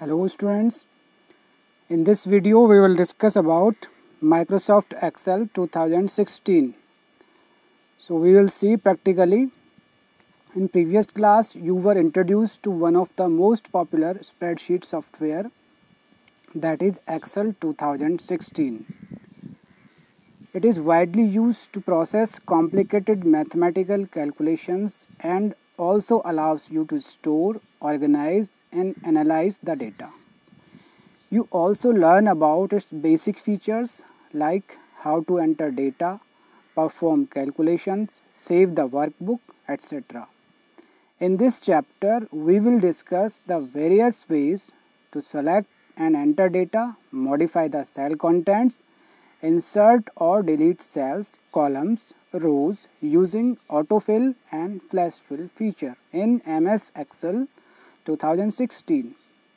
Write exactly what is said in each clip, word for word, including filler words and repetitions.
Hello students, in this video we will discuss about Microsoft Excel two thousand sixteen. So we will see practically. In previous class you were introduced to one of the most popular spreadsheet software, that is Excel two thousand sixteen. It is widely used to process complicated mathematical calculations and also allows you to store, organize and analyze the data. You also learn about its basic features like how to enter data, perform calculations, save the workbook, et cetera. In this chapter, we will discuss the various ways to select and enter data, modify the cell contents, insert or delete cells, columns, rows using autofill and flash fill feature in M S Excel two thousand sixteen.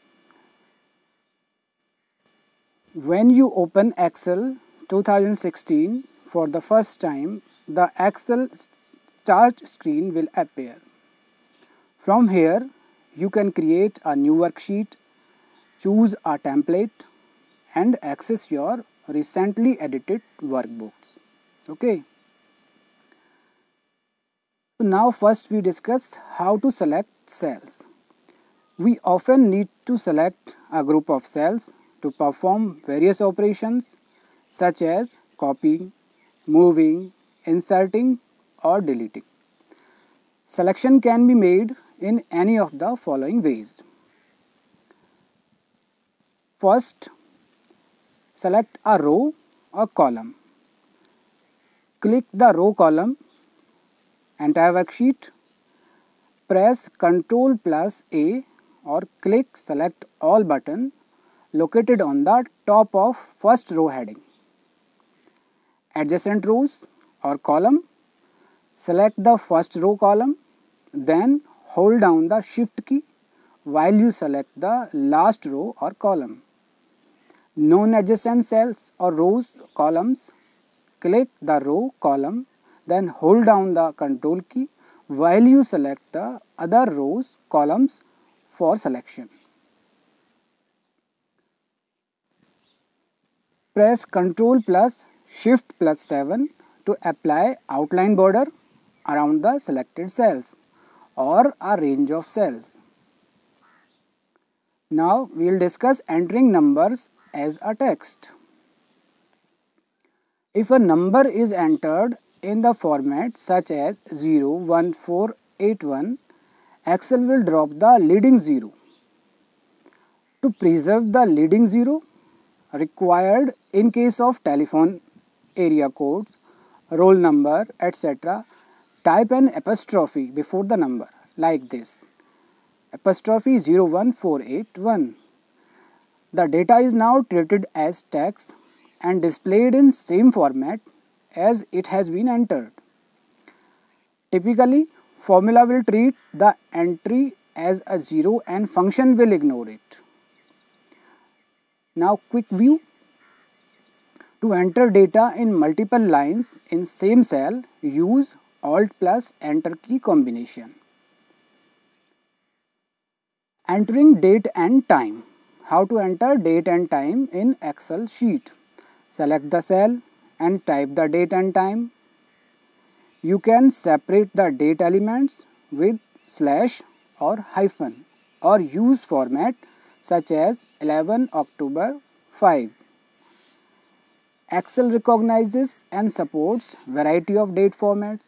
When you open Excel two thousand sixteen for the first time, the Excel start screen will appear. From here, you can create a new worksheet, choose a template and access your recently edited workbooks. Okay. So now first we discuss how to select cells. We often need to select a group of cells to perform various operations such as copying, moving, inserting or deleting. Selection can be made in any of the following ways. First, select a row or column. Click the row column, entire worksheet, press Ctrl plus A or click Select All button located on the top of first row heading. Adjacent rows or column, select the first row column, then hold down the Shift key while you select the last row or column. Non-adjacent cells or rows columns, click the row column, then hold down the Control key while you select the other rows columns for selection. Press Ctrl plus Shift plus seven to apply outline border around the selected cells or a range of cells. Now we will discuss entering numbers as a text. If a number is entered in the format such as zero one four eight one, Excel will drop the leading zero. To preserve the leading zero required in case of telephone area codes, roll number, et cetera, type an apostrophe before the number like this, apostrophe zero one four eight one. The data is now treated as text and displayed in same format as it has been entered. Typically, formula will treat the entry as a zero and function will ignore it. Now quick view. To enter data in multiple lines in same cell, use Alt plus Enter key combination. Entering date and time. How to enter date and time in Excel sheet. Select the cell and type the date and time. You can separate the date elements with slash or hyphen or use format such as eleven October five. Excel recognizes and supports variety of date formats.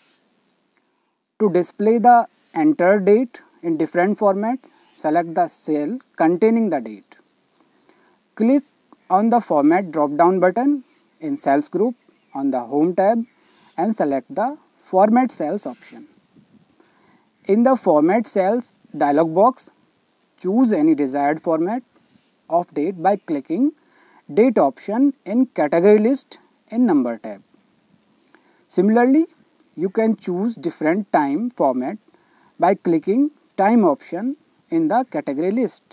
To display the entered date in different formats, select the cell containing the date. Click on the Format drop-down button in Cells group on the Home tab and select the Format Cells option. In the Format Cells dialog box, choose any desired format of date by clicking Date option in Category List in Number tab. Similarly, you can choose different time format by clicking Time option in the Category List.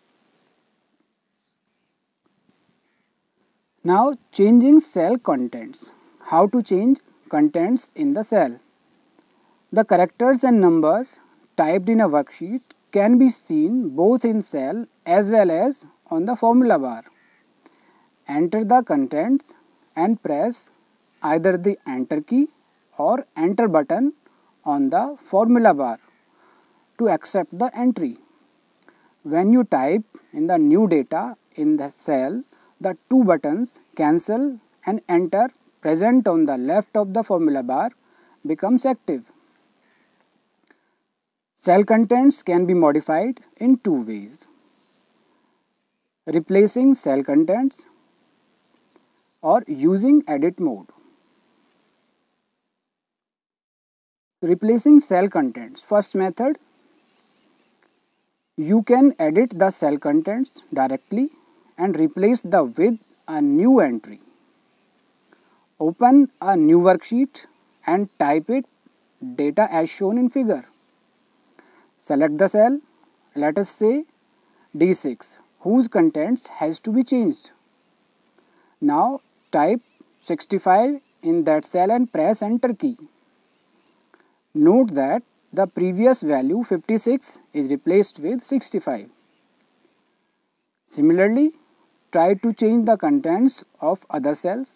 Now changing cell contents. How to change contents in the cell. The characters and numbers typed in a worksheet can be seen both in cell as well as on the formula bar. Enter the contents and press either the enter key or enter button on the formula bar to accept the entry. When you type in the new data in the cell, the two buttons cancel and enter present on the left of the formula bar becomes active. Cell contents can be modified in two ways: replacing cell contents or using edit mode. Replacing cell contents. First method, you can edit the cell contents directly and replace the with a new entry. Open a new worksheet and type it data as shown in figure. Select the cell, let us say D six, whose contents has to be changed. Now type sixty-five in that cell and press enter key. Note that the previous value fifty-six is replaced with sixty-five. Similarly, try to change the contents of other cells.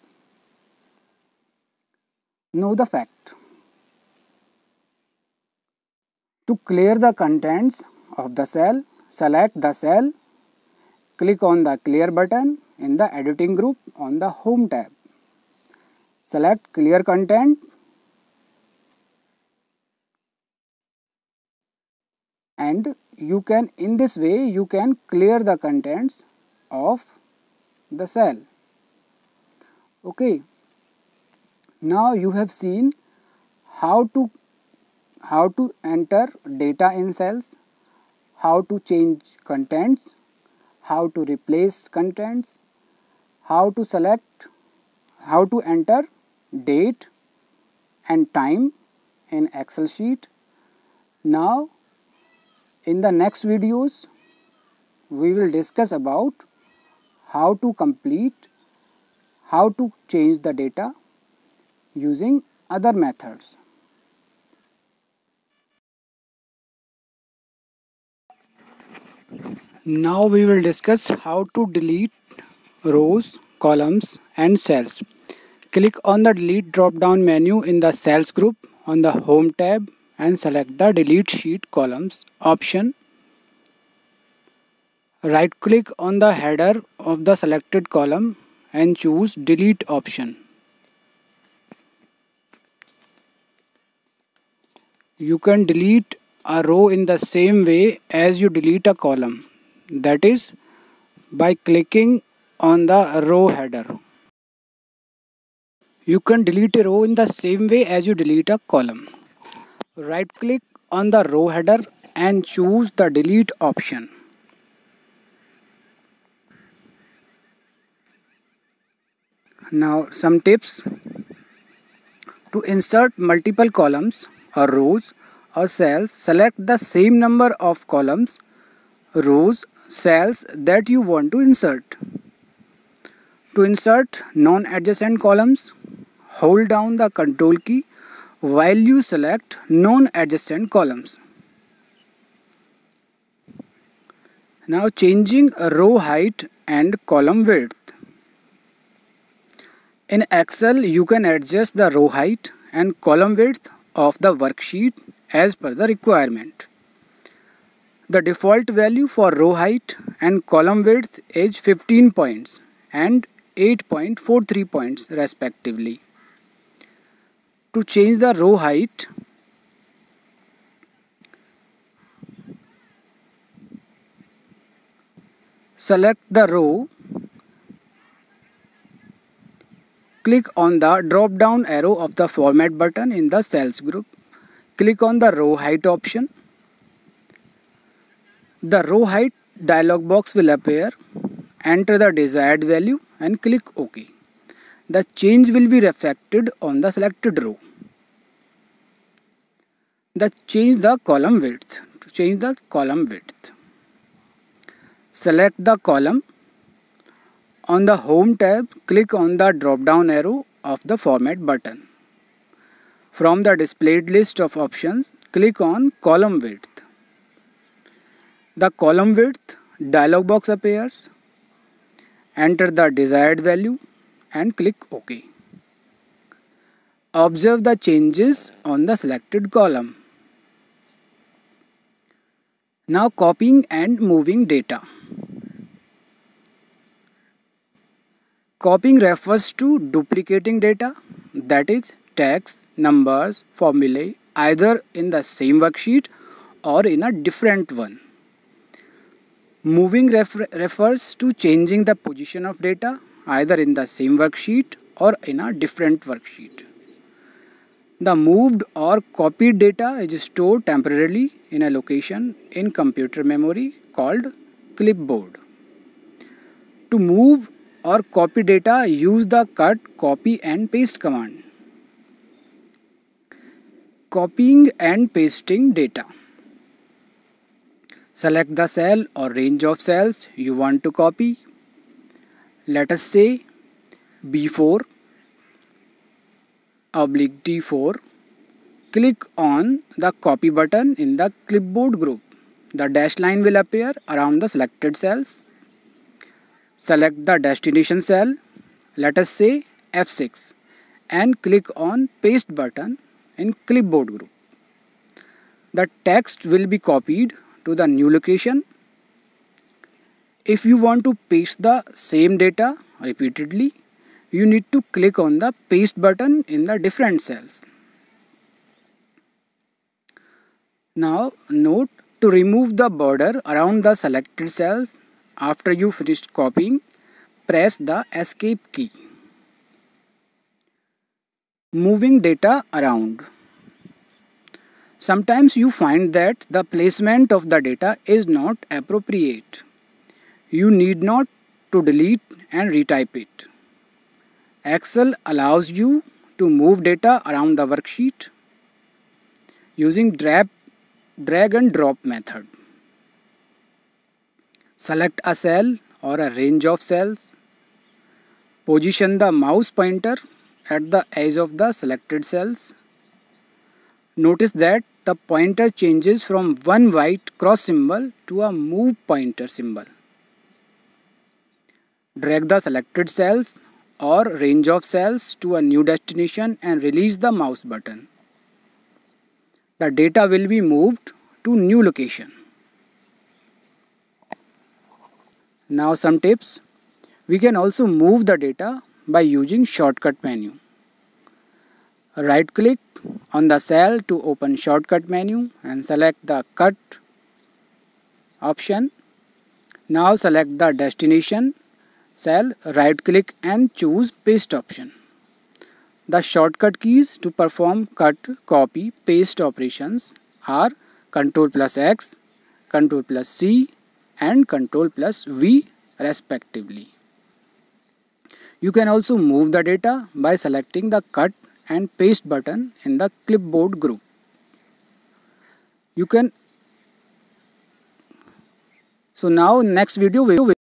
Know the fact. To clear the contents of the cell, select the cell, click on the clear button in the editing group on the home tab. Select clear content and you can, in this way, you can clear the contents of the cell. Okay. Now you have seen how to how to enter data in cells, how to change contents, how to replace contents, how to select, how to enter date and time in Excel sheet. Now in the next videos we will discuss about how to complete, how to change the data using other methods. Now we will discuss how to delete rows, columns and cells. Click on the delete drop down menu in the cells group on the home tab and select the delete sheet columns option. Right click on the header of the selected column and choose delete option. You can delete a row in the same way as you delete a column, that is by clicking on the row header. You can delete a row in the same way as you delete a column. Right click on the row header and choose the delete option. Now some tips. To insert multiple columns or rows or cells, select the same number of columns, rows, cells that you want to insert. To insert non-adjacent columns, hold down the control key while you select non-adjacent columns. Now changing row height and column width. In Excel, you can adjust the row height and column width of the worksheet as per the requirement. The default value for row height and column width is fifteen points and eight point four three points respectively. To change the row height, select the row, click on the drop down arrow of the format button in the cells group. Click on the row height option. The row height dialog box will appear. Enter the desired value and click OK. The change will be reflected on the selected row. The change the column width. To change the column width, select the column. On the home tab, click on the drop down arrow of the format button. From the displayed list of options, click on column width. The column width dialog box appears. Enter the desired value and click OK. Observe the changes on the selected column. Now copying and moving data. Copying refers to duplicating data, that is text, numbers, formulae, either in the same worksheet or in a different one. Moving refer refers to changing the position of data either in the same worksheet or in a different worksheet. The moved or copied data is stored temporarily in a location in computer memory called clipboard. To move or copy data, use the cut, copy and paste command. Copying and pasting data. Select the cell or range of cells you want to copy. Let us say B four oblique D four. Click on the copy button in the clipboard group. The dashed line will appear around the selected cells. Select the destination cell, let us say F six, and click on paste button in clipboard group. The text will be copied to the new location. If you want to paste the same data repeatedly, you need to click on the paste button in the different cells. Now note, to remove the border around the selected cells after you finished copying, press the escape key. Moving data around. Sometimes you find that the placement of the data is not appropriate. You need not to delete and retype it. Excel allows you to move data around the worksheet using drag, drag and drop method. Select a cell or a range of cells. Position the mouse pointer at the edge of the selected cells. Notice that the pointer changes from one white cross symbol to a move pointer symbol. Drag the selected cells or range of cells to a new destination and release the mouse button. The data will be moved to new location. Now some tips. We can also move the data by using shortcut menu. Right click on the cell to open shortcut menu and select the cut option. Now select the destination cell, right click and choose paste option. The shortcut keys to perform cut, copy, paste operations are Ctrl plus X, Ctrl plus C and Ctrl plus V respectively. You can also move the data by selecting the cut and paste button in the clipboard group. You can so now next video we will